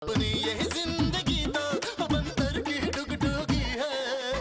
अपनी यही जिंदगी तो बंदर की डुगडुगी है।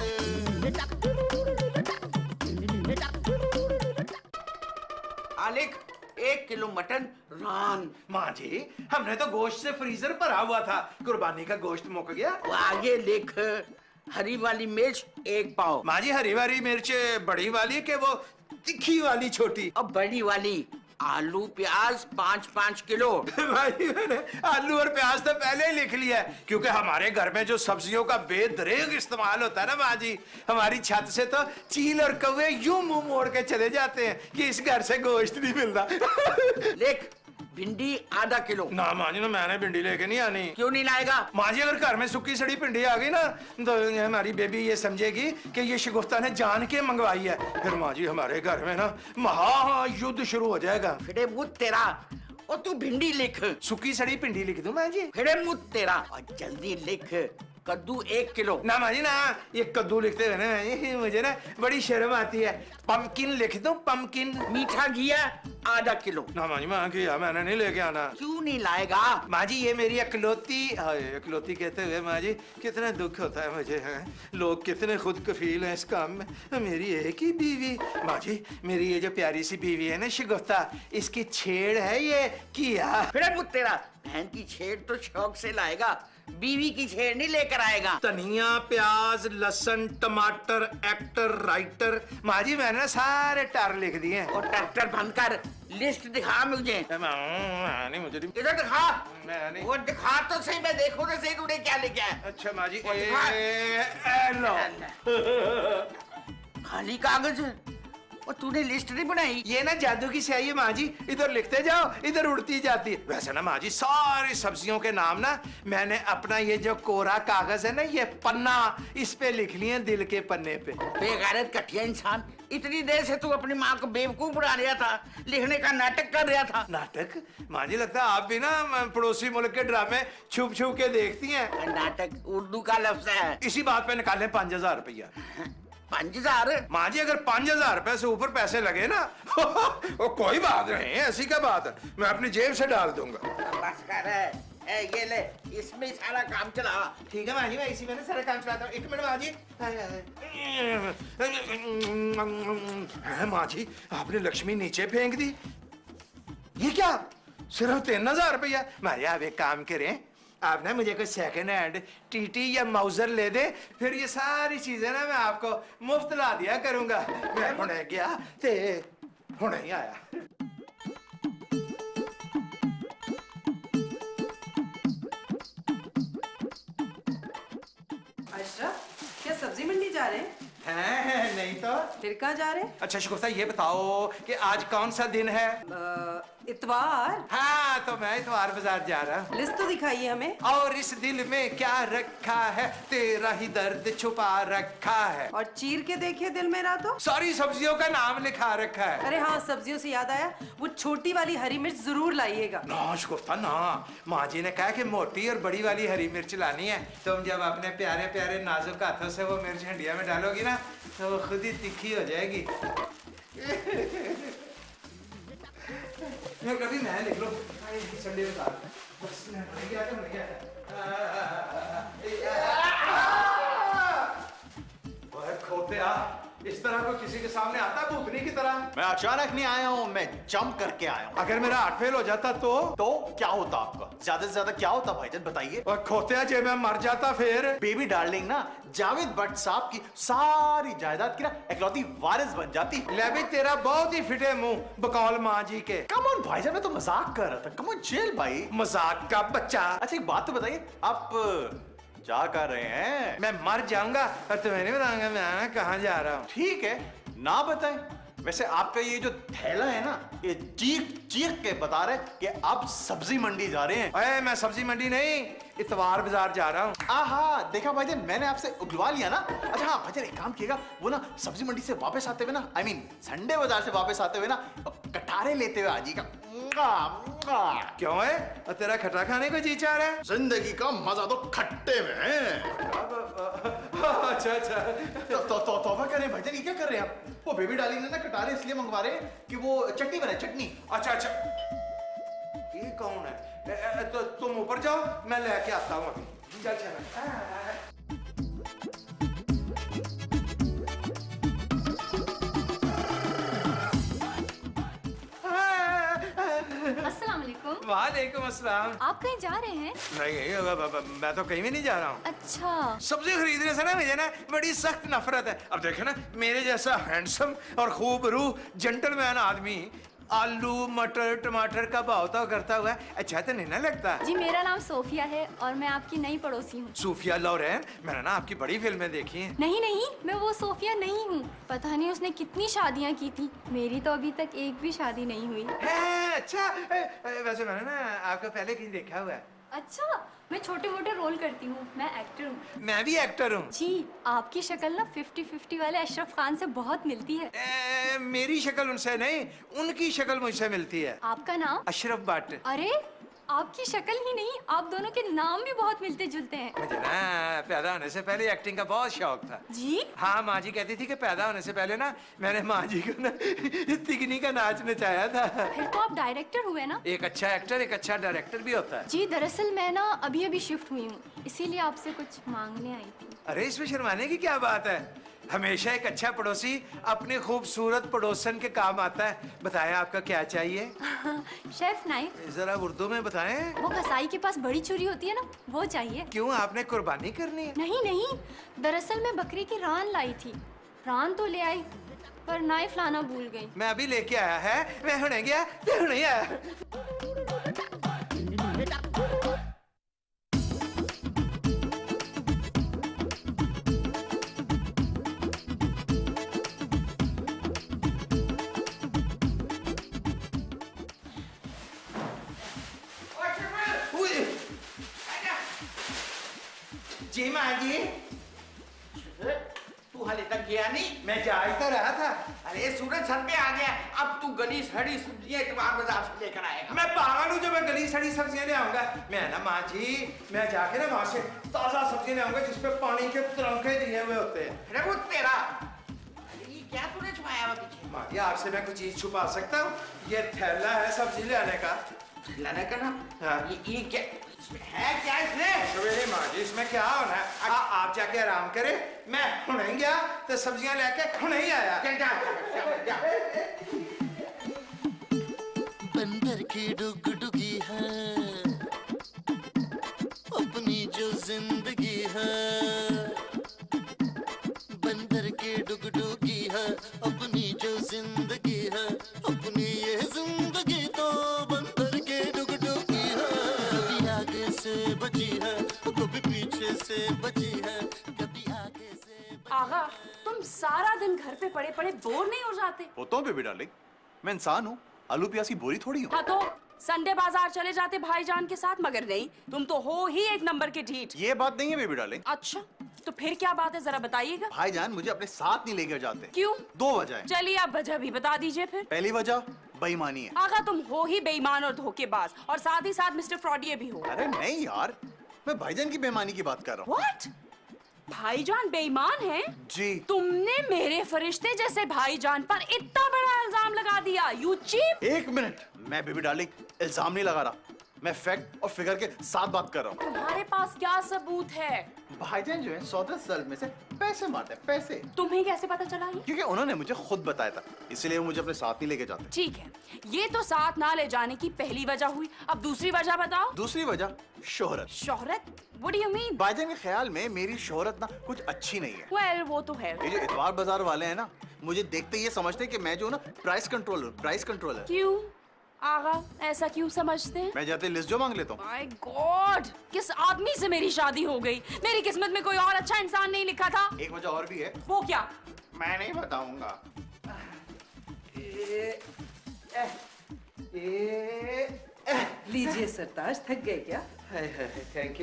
आलिक 1 किलो मटन रान। माँ जी, हमने तो गोश्त से फ्रीजर भरा हुआ था, कुर्बानी का गोश्त मुक गया। वो आगे लिख, हरी वाली मिर्च 1 पाव। माँ जी, हरी वाली मिर्च बड़ी वाली के वो तीखी वाली छोटी? अब बड़ी वाली। आलू प्याज 5-5 किलो। भाई मैंने आलू और प्याज तो पहले ही लिख लिया है, क्योंकि हमारे घर में जो सब्जियों का बेदरेग इस्तेमाल होता है ना माँ जी, हमारी छत से तो चील और कौवे यूं मुंह मोड़ के चले जाते हैं कि इस घर से गोश्त नहीं मिलता। लिख, भिंडी आधा किलो। ना माँ जी, ना मैंने भिंडी लेके नहीं आनी। क्यों नहीं लाएगा? माँ जी, अगर घर में सूखी सड़ी भिंडी आ गई ना तो हमारी बेबी ये समझेगी कि ये शगुफ्ता ने जान के मंगवाई है। फिर माँ जी, हमारे घर में ना महायुद्ध शुरू हो जाएगा। फिर मुझ तेरा, और तू भिंडी लिख। सूखी सड़ी भिंडी लिख दूं माँ जी? फिर मुझ तेरा, और जल्दी लिख, कद्दू 1 किलो। ना माँ जी ना, ये कद्दू लिखते हुए ना मुझे ना बड़ी शर्म आती है। पंपकिन लिख दो, पंपकिन। मीठा घिया आधा किलो। ना माँ जी, माँ घिया मैंने नहीं लेके आना। क्यों नहीं लाएगा? माँ जी, ये मेरी अकलौती, अकलौती कहते हुए माँ जी कितना दुख होता है मुझे, है लोग कितने खुद कफील हैं इस काम में। मेरी एक ही बीवी। माँ जी, मेरी ये जो प्यारी सी बीवी है ना शगुफ्ता, इसकी छेड़ है ये किया। फिर मुझ तेरा, बहन की छेड़ तो शौक से लाएगा, बीवी की छेड़ नहीं लेकर आएगा। धनिया, प्याज, लहसुन, टमाटर, एक्टर, राइटर। माँ जी, मैंने सारे टर लिख दिए हैं। और ट्रैक्टर बंद कर, लिस्ट दिखा मुझे। नहीं, मुझे नहीं। इधर दिखा। नहीं। वो दिखा तो सही, मैं देखूं तो सही तूने क्या लिखा है। अच्छा माँ जी, लो खाली कागज है, और तूने लिस्ट नहीं बनाई। ये ना जादू की स्याही है माँ जी, इधर लिखते जाओ इधर उड़ती जाती है। वैसे ना माँ जी, सारी सब्जियों के नाम ना मैंने अपना ये जो कोरा कागज है ना, ये पन्ना, इस पे लिख लिए दिल के पन्ने पे। बेगैरत कटिया इंसान, इतनी देर से तू अपनी माँ को बेवकूफ बना रहा था, लिखने का नाटक कर रहा था। नाटक? माँ जी, लगता है आप भी ना पड़ोसी मुल्क के ड्रामे छुप छुप के देखती हैं। नाटक उर्दू का लफ्ज है। इसी बात पे निकाले 5000 रुपया। 5000? माँ जी, अगर 5000 रुपए से ऊपर पैसे लगे ना वो कोई बात नहीं, ऐसी क्या बात है, मैं अपनी जेब से डाल दूंगा। बस कर, ये ले, इसमें सारा काम चला। ठीक है माँ जी, मैं इसी में सारा काम चलाता हूँ। 1 मिनट माँ जी। माँ जी, आपने लक्ष्मी नीचे फेंक दी। ये क्या, सिर्फ 3000 रुपया? माँ जी, आप एक काम करें, आप ना मुझे कोई सेकंड हैंड टीटी या माउजर ले दे, फिर ये सारी चीजें ना मैं आपको मुफ्त ला दिया करूंगा। मैं हुणे गया ते हुणे ही आया। अशरफ, क्या सब्जी मंडी जा रहे हैं? हैं, नहीं तो फिर कहाँ जा रहे हैं? अच्छा शगुफ्ता, ये बताओ कि आज कौन सा दिन है? इतवार। हाँ, तो मैं इतवार बाजार जा रहा हूँ। लिस्ट तो दिखाइए हमें। और इस दिल में क्या रखा है, तेरा ही दर्द छुपा रखा है। और चीर के देखिए दिल मेरा तो सारी सब्जियों का नाम लिखा रखा है। अरे हाँ, सब्जियों से याद आया, वो छोटी वाली हरी मिर्च जरूर लाइएगा। ना शगुफ्ता ना, माँ जी ने कहा कि मोटी और बड़ी वाली हरी मिर्च लानी है। तुम जब अपने प्यारे प्यारे नाजुक हाथों से वो मिर्च हंडिया में डालोगी ना, तो वो खुद ही तीखी हो जाएगी। कभी मैं लिख लो संडे में बस खोते आ, इस तरह को किसी के सामने आता भूखनी की तरह? मैं अचानक नहीं आया हूँ, मैं जंप करके आया हूँ। अगर मेरा हार्ट फेल हो जाता तो क्या होता आपका? ज्यादा से ज्यादा क्या होता भाईजान, बताइए। और खोते जे मैं मर जाता फिर? बेबी डार्लिंग ना जावेद भट्ट साहब की सारी जायदाद की ना इकलौती वारिस बन जाती। ले भी तेरा बहुत ही फिटे मुंह बकौल माँ जी के। कम ऑन भाईजान, मैं तो मजाक कर रहा था। कम ऑन चिल भाई। मजाक का बच्चा। अच्छा एक बात तो बताइए, आप क्या कर रहे हैं? मैं मर जाऊंगा और तुम्हें नहीं बताऊंगा मैं कहाँ जा रहा हूँ। ठीक है, ना बताएं। वैसे आपका ये जो थैला है ना, ये चीख चीख के बता रहे कि आप सब्जी मंडी जा रहे हैं। अरे मैं सब्जी मंडी नहीं, इतवार बाजार जा रहा हूँ। आहा, देखा भाईजान, मैंने आपसे उगलवा लिया ना। अच्छा हाँ भाईजान, एक काम किएगा, वो ना सब्जी मंडी से वापस आते हुए ना, I mean, संडे बाजार से वापस आते हुए ना, कटारे लेते हुए आजीगा। क्यों है, तेरा खट्टा खाने को जी चाह रहा है? जिंदगी का मजा तो खट्टे में है। अच्छा तौबा कर रहे हैं भाईजान, ये क्या कर रहे हैं आप? वो बेबी डार्लिंग ने ना कटारे इसलिए मंगवा रहे हैं कि वो चटनी बनाए, चटनी। अच्छा, ये कौन है? तो तुम ऊपर जाओ, मैं लेके आता हूँ अभी। चल चल। अस्सलाम वालेकुम। वालेकुम अस्सलाम। आप कहीं जा रहे हैं? नहीं, मैं तो कहीं भी नहीं जा रहा हूँ। अच्छा। सब्जी खरीदने से ना मुझे ना बड़ी सख्त नफरत है। अब देखे ना, मेरे जैसा हैंडसम और खूबरू जेंटलमैन आदमी आलू मटर टमाटर का भाव तो करता हुआ अच्छा तो नहीं ना लगता। जी मेरा नाम सोफिया है और मैं आपकी नई पड़ोसी हूँ। सूफिया लॉरेन, मैंने ना आपकी बड़ी फिल्में देखी हैं। नहीं नहीं, मैं वो सोफिया नहीं हूँ। पता नहीं उसने कितनी शादियाँ की थी, मेरी तो अभी तक एक भी शादी नहीं हुई। अच्छा, वैसे मैंने ना आपको पहले कहीं देखा हुआ है। अच्छा, मैं छोटे मोटे रोल करती हूँ, मैं एक्टर हूँ। मैं भी एक्टर हूँ। जी आपकी शक्ल ना 50-50 वाले अशरफ खान से बहुत मिलती है। मेरी शक्ल उनसे नहीं, उनकी शक्ल मुझसे मिलती है। आपका नाम? अशरफ भट्ट। अरे आपकी शक्ल ही नहीं, आप दोनों के नाम भी बहुत मिलते जुलते हैं। मुझे ना पैदा होने से पहले एक्टिंग का बहुत शौक था। जी? हाँ, माँ जी कहती थी कि पैदा होने से पहले ना मैंने माँ जी को ना तिगनी का नाच नचाया था। फिर तो आप डायरेक्टर हुए ना? एक अच्छा एक्टर एक अच्छा डायरेक्टर भी होता है। जी दरअसल मैं ना अभी अभी शिफ्ट हुई हूँ, इसीलिए आपसे कुछ मांगने आई थी। अरे इसमें शर्माने की क्या बात है? हमेशा एक अच्छा पड़ोसी अपने खूबसूरत पड़ोसन के काम आता है। बताएं आपका क्या चाहिए? Chef knife. जरा उर्दू में बताएं। वो कसाई के पास बड़ी छुरी होती है ना, वो चाहिए। क्यों, आपने कुर्बानी करनी है? नहीं नहीं, दरअसल मैं बकरी की रान लाई थी। रान तो ले आई पर नाइफ लाना भूल गई। मैं अभी लेके आया है, मैं हुने गया तो हुने आया। जी माँ जी, तू हाले तक गया नहीं? मैं जा ही तो रहा था। अरे सूरज सर पे आ गया, अब तू गली सड़ी सब्जियां इतवार बाजार से लेकर आएगा। मैं पागल हूँ जो मैं गली सड़ी सब्जियां ले आऊंगा। मैं ना माँ जी, मैं जाके ना वहां से ताजा सब्जी ले आऊंगा जिसपे पानी के तरंगे दिए हुए होते हैं। अरे वो तेरा, अरे ये क्या तूने छुपाया हुआ पीछे? माँ जी, आपसे मैं कुछ चीज छुपा सकता हूँ? ये थैला है सब्जी ले आने का। लाने का ना? हाँ। ये क्या इसमें है, क्या इसमें? सवेरे माँ जी, इसमें क्या होना है? आप जाके आराम करें, मैं हुने गया तो सब्जियां लेके हुने ही आया। चल जा, जा। बंदर की डुगडुगी है अपनी जो जिंदगी है, बंदर की डुगडुगी है अपनी जो जिंदगी है, अपनी ये जिंदगी तो बंदर के डुगडुगी है। कभी आगे से बची है, कभी पीछे से बची है, कभी आगे से। आगा, तुम सारा दिन घर पे पड़े पड़े बोर नहीं हो जाते? होता हूँ बेबी डार्लिंग, मैं इंसान हूँ, आलू प्याज की बोरी थोड़ी हूँ। हाँ तो संडे बाजार चले जाते भाईजान के साथ, मगर नहीं, तुम तो हो ही एक नंबर के ढीठ। ये बात नहीं है बेबी डार्लिंग। अच्छा, तो फिर क्या बात है, जरा बताइएगा। भाईजान मुझे अपने साथ नहीं लेकर जाते। क्यों? 2 वजह है। चलिए आप वजह भी बता दीजिए फिर। पहली वजह बेईमानी है। आगा, तुम हो ही बेईमान और धोखेबाज, और साथ ही साथ मिस्टर फ्रॉडिये भी हो। अरे नहीं यार, मैं भाईजान की बेईमानी की बात कर रहा हूँ। व्हाट? भाईजान बेईमान हैं? जी। तुमने मेरे फरिश्ते जैसे भाईजान पर इतना बड़ा इल्जाम लगा दिया, यू चीप। 1 मिनट, मैं बेबी डार्लिंग इल्जाम नहीं लगा रहा, मैं फैक्ट और फिगर के साथ बात कर रहा हूँ। तुम्हारे पास क्या सबूत है? भाईजान जो है 110 साल में से पैसे मारते हैं, पैसे। तुम्हें कैसे पता चला ये? क्योंकि उन्होंने मुझे खुद बताया था, इसलिए वो मुझे अपने साथ नहीं लेके जाते। ठीक है, ये तो साथ ना ले जाने की पहली वजह हुई, अब दूसरी वजह बताओ। दूसरी वजह शोहरत। शोहरत? What do you mean? भाईजान के ख्याल में मेरी शोहरत ना कुछ अच्छी नहीं है। Well, वो तो है। ये जो इतवार बाजार वाले हैं ना, मुझे देखते ये समझते हैं कि मैं जो ना प्राइस कंट्रोलर। क्यों? आगा, ऐसा क्यों समझते हैं? मैं जाते लिस्ट जो मांग लेता हूँ। My God, किस आदमी से मेरी शादी हो गई? मेरी किस्मत में कोई और अच्छा इंसान नहीं लिखा था। एक वजह और भी है। वो क्या? मैं नहीं बताऊंगा। लीजिए सरताज, थक गए क्या? Thank you.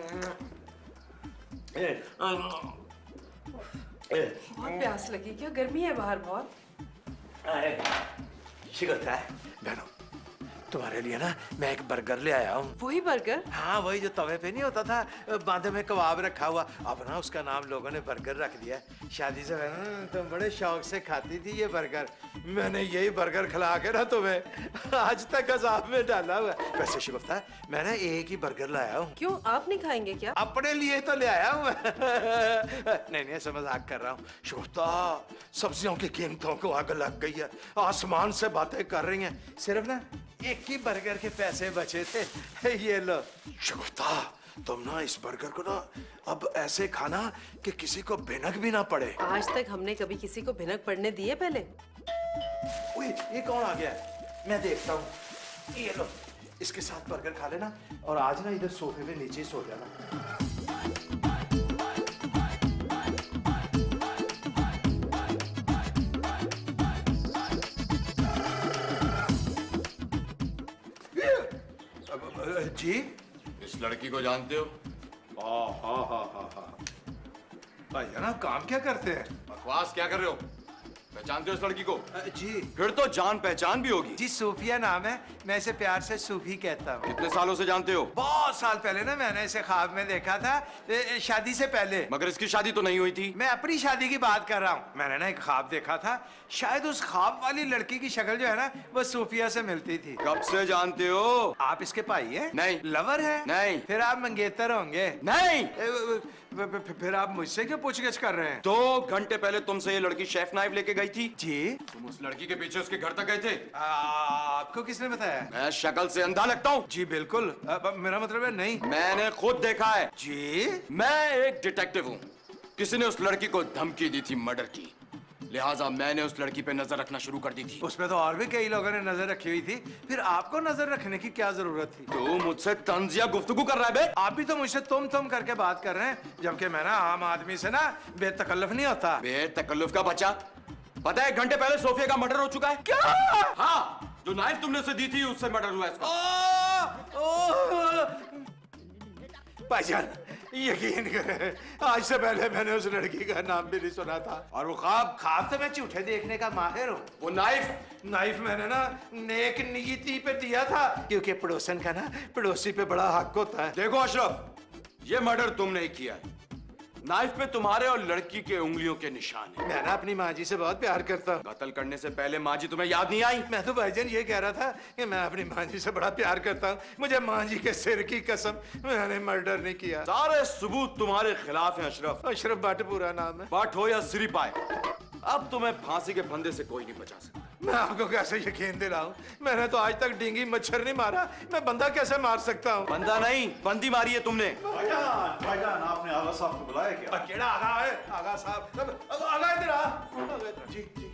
बहुत प्यास लगी क्या? गर्मी है बाहर बहुत। शिकता है बैठो। तुम्हारे लिए ना मैं एक बर्गर ले आया हूँ। वही बर्गर? हाँ, वही जो तवे पे नहीं होता था, बांधे में कबाब रखा हुआ, अब ना उसका नाम लोगों ने बर्गर रख दिया। शादी से पहले ना तुम बड़े शौक से खाती थी ये बर्गर, मैंने यही बर्गर खिला के ना तुम्हें आज तक अजाब में डाला हुआ। वैसे शिगुफ्ता, मैं ना एक ही बर्गर लाया हूँ। क्यों, आप नहीं खाएंगे क्या? अपने लिए तो ले आया हूँ नहीं नहीं, ऐसा मजाक कर रहा हूँ। शिगुफ्ता, सब्जियों की कीमतों को आग लग गई है, आसमान से बातें कर रही हैं। सिर्फ ना एक ही बर्गर के पैसे बचे थे, ये लो। शिगुफ्ता, तुम ना इस बर्गर को ना अब ऐसे खाना कि किसी को भिनक भी ना पड़े। आज तक हमने कभी किसी को भिनक पड़ने दी है पहले? ओए, ये कौन आ गया है? मैं देखता हूँ। ये लो, इसके साथ बर्गर खा लेना और आज ना इधर सोफे पे नीचे ही सो जाना। जी, इस लड़की को जानते हो? भाई जनाब, काम क्या करते हैं? बकवास क्या कर रहे हो? पहचानते हो इस लड़की को? जी फिर तो जान पहचान भी होगी। जी, सूफिया नाम है, मैं इसे प्यार से सूफी कहता हूँ। कितने सालों से जानते हो? बहुत साल पहले ना मैंने इसे ख्वाब में देखा था, शादी से पहले। मगर इसकी शादी तो नहीं हुई थी। मैं अपनी शादी की बात कर रहा हूँ। मैंने ना एक ख्वाब देखा था, शायद उस ख्वाब वाली लड़की की शक्ल जो है ना वो सूफिया से मिलती थी। कब से जानते हो? आप इसके भाई हैं? नहीं। लवर है? नहीं। फिर आप मंगेतर होंगे? नहीं। फिर आप मुझसे क्यों पूछगिछ कर रहे हैं? 2 घंटे पहले तुमसे ये लड़की शेफ नाइफ लेके गई थी। जी, तुम उस लड़की के पीछे उसके घर तक गए थे। आपको किसने बताया? मैं शक्ल से अंधा लगता हूँ? जी बिल्कुल, मेरा मतलब है नहीं। मैंने खुद देखा है। जी, मैं एक डिटेक्टिव हूँ। किसी ने उस लड़की को धमकी दी थी मर्डर की, लिहाजा मैंने उस लड़की पे नजर रखना शुरू कर दी थी। उसमें तो और भी कई लोगों ने नजर रखी हुई थी, फिर आपको नजर रखने की क्या जरूरत थी? तू मुझसे तंजिया गुफ्तगू कर रहा है बे? आप भी तो मुझसे तुम करके बात कर रहे हैं, जबकि मैं ना आम आदमी से ना बेतकल्लुफ नहीं होता। बेतकल्लुफ का बच्चा, पता है 1 घंटे पहले सोफिया का मर्डर हो चुका है। क्या? हाँ, जो नाइफ तुमने उसे दी थी उससे मर्डर हुआ है इसका। भाईजान, यकीन करें, आज से पहले मैंने उस लड़की का नाम भी नहीं सुना था। और वो ख्वाब तो मैं झूठे देखने का माहिर हूँ। वो नाइफ मैंने ना नेक नीयति पे दिया था, क्योंकि पड़ोसन का ना पड़ोसी पे बड़ा हक होता है। देखो अशरफ, ये मर्डर तुमने ही किया है। नाइफ पे तुम्हारे और लड़की के उंगलियों के निशान है। मैं ना अपनी माँ जी से बहुत प्यार करता हूँ। कत्ल करने से पहले माँ जी तुम्हें याद नहीं आई? मैं तो भाईजान ये कह रहा था कि मैं अपनी माँ जी से बड़ा प्यार करता हूँ, मुझे माँ जी के सिर की कसम, मैंने मर्डर नहीं किया। सारे सबूत तुम्हारे खिलाफ हैं अशरफ। अशरफ भट्ट पूरा नाम है। भट्ट हो या सिरिपाई, अब तुम्हें फांसी के फंदे से कोई नहीं बचा सकता। मैं आपको कैसे यकीन दिलाऊं? मैंने तो आज तक डींगी मच्छर नहीं मारा, मैं बंदा कैसे मार सकता हूँ? बंदा नहीं, बंदी मारी है तुमने। भाईजान, आपने आगा साहब को बुलाया क्या? केड़ा आगा है? आगा साहब, आगा इधर आ। जी जी।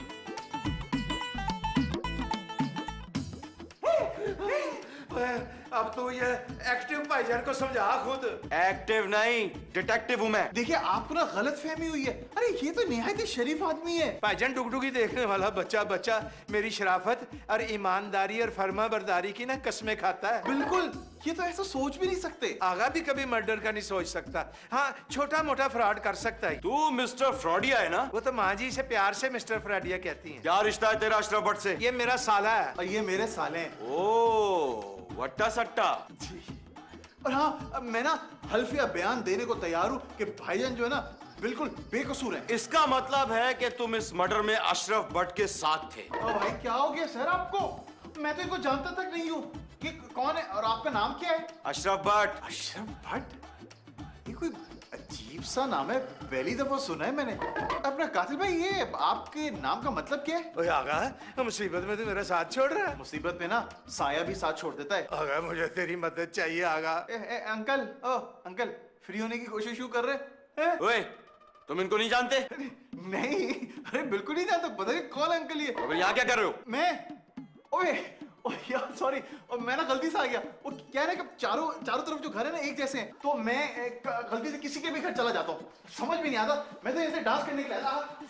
अब तो ये एक्टिव भाईजान को समझा खुद। एक्टिव नहीं, डिटेक्टिव हूं मैं। देखिए, आपको ना गलत फहमी हुई है। अरे ये तो निहायत ही शरीफ आदमी है। भाईजान, डुगडुगी देखने वाला बच्चा मेरी शराफत और ईमानदारी और फर्मा बरदारी की ना कसमें खाता है। बिल्कुल, ये तो ऐसा सोच भी नहीं सकते। आगा भी कभी मर्डर का नहीं सोच सकता। हाँ, छोटा मोटा फ्रॉड कर सकता है। तू मिस्टर फ्रॉडिया है ना? वो तो माँ जी से प्यार से मिस्टर फ्रॉडिया कहती हैं। क्या रिश्ता है तेरा अशरफ भट्ट से? ये मेरा साला है। और ये मेरे साले हैं। ओ, वट्टा सट्टा। और हाँ, अब मैं ना हल्फिया बयान देने को तैयार हूँ कि भाईजान जो है ना बिल्कुल बेकसूर है। इसका मतलब है कि तुम इस मर्डर में अशरफ भट्ट के साथ थे। तो भाई क्या हो गया सर आपको? मैं तो इनको जानता तक नहीं हूँ कि कौन है, और आपका नाम क्या है? अशरफ भट्ट। अशरफ भट्ट? ये कोई अजीब सा नाम है, पहली दफा सुना है मैंने। अपना कातिल भाई, ये आपके नाम का मतलब क्या है? ओए आगा, मुसीबत में तो मेरा साथ छोड़ रहा है। मुसीबत में ना साया भी साथ छोड़ देता है। आगा, मुझे तेरी मदद चाहिए आगा। अंकल, अंकल फ्री होने की कोशिश क्यों कर रहे हैं? ओए, तुम इनको नहीं जानते? नहीं, अरे बिल्कुल नहीं जानता। पता नहीं कौन है अंकल ये। तो यहाँ क्या कर रहे हो? मैं ओए यार सॉरी, और मैं ना गलती से आ गया। वो क्या है ना कि चारों तरफ जो घर है ना एक जैसे हैं, तो मैं गलती से किसी के भी घर चला जाता हूँ। समझ भी नहीं आता, मैं तो ऐसे डांस करने के लिए आया था।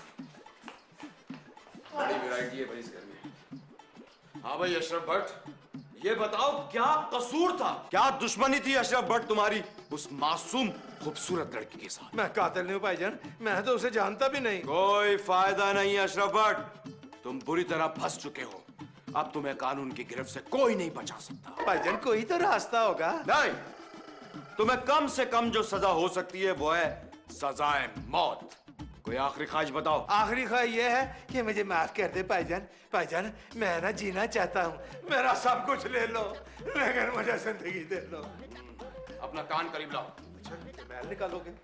बड़ी वैरायटी है भाई इस घर में। हाँ भाई अशरफ भट्ट, ये बताओ क्या कसूर था, क्या दुश्मनी थी अशरफ भट्ट तुम्हारी उस मासूम खूबसूरत लड़की के साथ? मैं कातिल नहीं हूँ भाईजान, मैं तो उसे जानता भी नहीं। कोई फायदा नहीं अशरफ भट्ट, तुम बुरी तरह फंस चुके हो। अब तुम्हें कानून की गिरफ्त से कोई नहीं बचा सकता। भाईजान कोई तो रास्ता होगा। नहीं, तुम्हें कम से कम जो सजा हो सकती है वो है सजाए मौत। कोई आखिरी ख्वाहिश बताओ। आखिरी ख्वाहिश ये है कि मुझे माफ कर दे भाईजान। भाईजान मैं ना जीना चाहता हूँ, मेरा सब कुछ ले लो लेकिन मुझे जिंदगी दे लो। अपना कान करीब लाओ। अच्छा महल निकालोगे?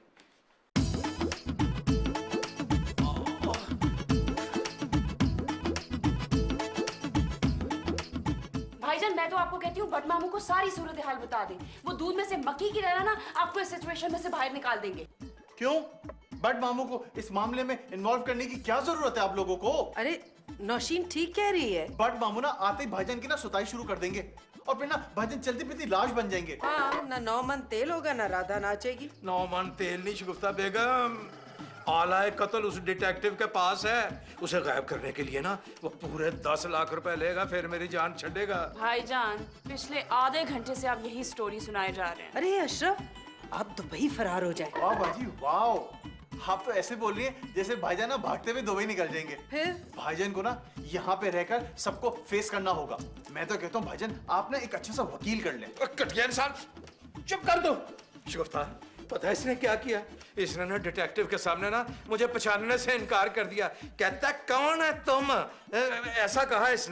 भाईजान मैं तो आपको कहती हूँ बट मामू को सारी सूरत हाल बता दें। वो दूध में से मक्खी की तरह ना आपको इस सिचुएशन में से बाहर निकाल देंगे। क्यों? बट मामू को इस मामले में इन्वॉल्व करने की क्या जरूरत है आप लोगों को? अरे नौशीन ठीक कह रही है। बट मामू ना आते ही भाईजान की ना सुताई शुरू कर देंगे और फिर ना भाईजान चलती फिरती लाश बन जाएंगे। हाँ, ना 9 मन तेल होगा ना राधा नाचेगी। 9 मन तेल नहीं शगुफ्ता बेगम, आलाए कत्ल उस डिटेक्टिव के पास है। उसे गायब करने के लिए ना वो पूरे 10 लाख रुपए लेगा, फिर मेरी जान छड़ेगा। भाईजान पिछले आधे घंटे से आप यही स्टोरी सुनाए जा रहे हैं। अरे अशरफ आप दुबई फरार हो जाए। वाह बाजी वाह, आप तो ऐसे बोल रही हैं जैसे भाईजान ना भागते हुए दुबई निकल जाएंगे। फिर भाईजान को ना यहाँ पे रहकर सबको फेस करना होगा। मैं तो कहता हूँ भाईजान आप ना एक अच्छा सा वकील कर लें। कटिया इंसान, चुप कर दो। शगुफ्ता पता है इसने क्या किया? इसने ना डिटेक्टिव के सामने ना मुझे पहचानने से इनकार कर दिया। कहता कौन है तुम, ऐसा कहा इसने।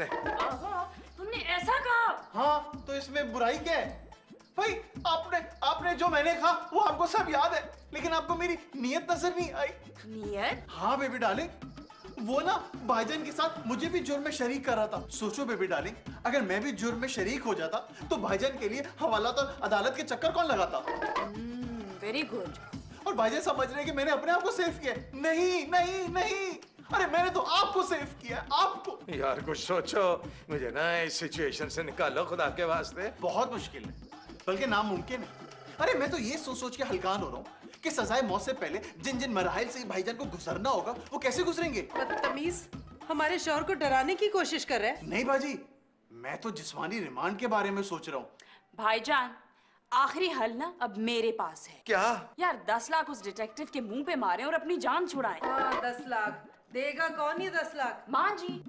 तुमने ऐसा कहा? हाँ तो इसमें बुराई क्या है भाई? आपने जो मैंने कहा वो आपको सब याद है, लेकिन आपको मेरी नीयत नजर नहीं आई। नियत? हाँ बेबी डार्लिंग, वो ना भाईजान के साथ मुझे भी जुर्म में शरीक कर रहा था। सोचो बेबी डार्लिंग, अगर मैं भी जुर्म में शरीक हो जाता तो भाईजान के लिए हवालात और अदालत के चक्कर कौन लगाता? Very good. और भाईजान समझ रहे हैं कि मैंने अपने आप को सेव किया। नहीं नहीं नहीं, अरे मैंने तो आपको सेव किया, आपको। यार कुछ सोचो, मुझे ना इस सिचुएशन से निकालो खुदा के वास्ते। बहुत मुश्किल है, बल्कि नामुमकिन है। अरे मैं तो ये सोच के हलकान हो रहा हूँ कि सजाए मौत से पहले जिन जिन मराहिल से भाईजान को गुजरना होगा वो कैसे गुजरेंगे। बदतमीज, हमारे शौहर को डराने की कोशिश कर रहे हैं। नहीं बाजी, मैं तो जिस्मानी रिमांड के बारे में सोच रहा हूँ। भाईजान आखिरी हल ना अब मेरे पास है। क्या? यार 10 लाख उस डिटेक्टिव के मुंह पे मारें और अपनी जान छुड़ाएं। हाँ 10 लाख देगा कौन ये 10 लाख? माँ जी।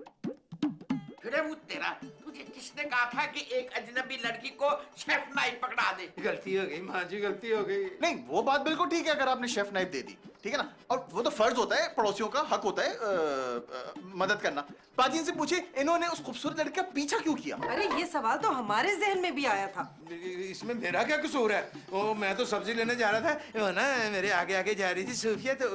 फिर वो तेरा, तुझे किसने कहा था कि एक अजनबी लड़की को शेफ नाइफ पकड़ा दे? गलती हो गई माँ जी, गलती हो गई। नहीं वो बात बिल्कुल ठीक है अगर आपने शेफ नाइफ दे दी, ठीक है ना, और वो तो फर्ज होता है, पड़ोसियों का हक होता है मदद करना। बाजी से पूछे इन्होंने उस खूबसूरत लड़की का पीछा क्यों किया? अरे ये सवाल तो हमारे जहन में भी आया था। इसमें मेरा क्या कसूर है? वो मैं तो सब्जी लेने जा रहा था, वो ना मेरे आगे आगे जा रही थी सूफिया, तो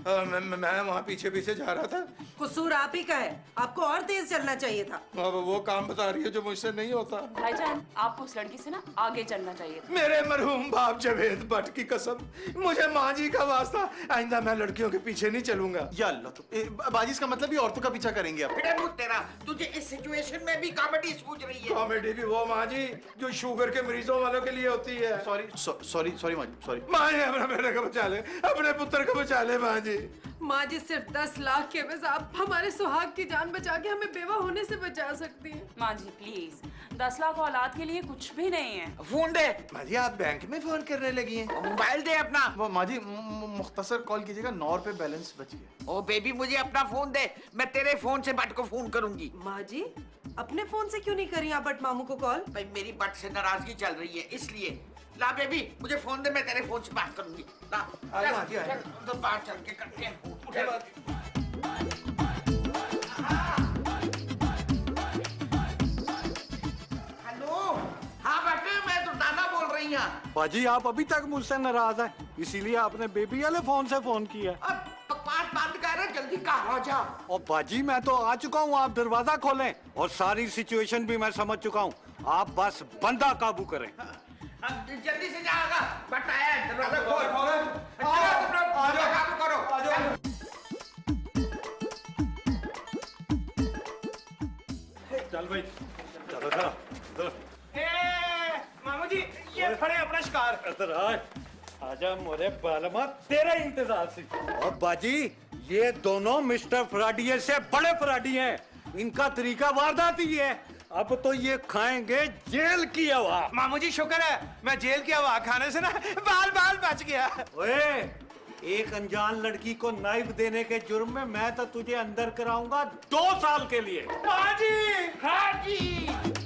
मैं वहाँ पीछे पीछे जा रहा था। कसूर आप ही का है, आपको और तेज चलना चाहिए था। अब वो काम बता रही है जो मुझसे नहीं होता। भाईजान आपको उस लड़की से ना आगे चलना चाहिए था। मेरे मरहूम बाप जवेद भट्ट की कसम, मुझे माँ जी का वास्ता, आइंदा मैं लड़कियों के पीछे नहीं चलूंगा। या अल्लाह, तो बाजी इसका मतलब भी औरतों का पीछा करेंगे आप? फिर वो तेरा, तुझे इस सिचुएशन में भी कॉमेडी सूझ रही है? कॉमेडी भी वो माँ जी जो शुगर के मरीजों वालों के लिए होती है। सॉरी माँ जी, सॉरी। माँ जी अपना बेटे को बचा ले, अपने पुत्र को बचा ले माँ जी। माँ जी सिर्फ 10 लाख के बस आप हमारे सुहाग की जान बचा के हमें बेवा होने से बचा सकती हैं। माँ जी प्लीज, 10 लाख औलाद के लिए कुछ भी नहीं है। फोन दे। माँ जी आप बैंक में फोन करने लगी हैं? मोबाइल दे अपना। वो माँ जी मुख्तसर कॉल कीजिएगा, 9 रुपए बैलेंस बच गया। ओ बेबी मुझे अपना फोन दे, मैं तेरे फोन से बट को फोन करूंगी। माँ जी अपने फोन से क्यों नहीं करी आप बट मामू को कॉल? भाई मेरी बट से नाराजगी चल रही है इसलिए। ला बेबी मुझे फोन दे, मैं तेरे फोन से बात करूंगी। ला आए माँ जी, आए। चल, उधर बाहर चल के करते हैं फोन। उठे माँ जी। हेलो, हाँ बेटे मैं तो नाना बोल रही हूँ। बाजी आप अभी तक मुझसे नाराज है, इसीलिए आपने बेबी वाले फोन से फोन किया। अब बकवास बंद कर, जल्दी कहाँ आ जा। और बाजी मैं तो आ चुका हूँ, आप दरवाजा खोलें, और सारी सिचुएशन भी मैं समझ चुका हूँ, आप बस बंदा काबू करें। जल्दी से जाएगा, बट आया है, दरवाजा खोल। काम करो। चल भाई, चलो चलो। मामू जी ये फड़े अपना शिकार। इधर आजा मोरे बालमा, तेरा इंतजार से। और बाजी ये दोनों मिस्टर फराडिये से बड़े फराडी हैं, इनका तरीका वारदात ही है। अब तो ये खाएंगे जेल की हवा। मामू जी शुक्र है मैं जेल की हवा खाने से ना बाल बाल बच गया। ओए एक अनजान लड़की को नाइफ देने के जुर्म में मैं तो तुझे अंदर कराऊंगा 2 साल के लिए। हाँ जी।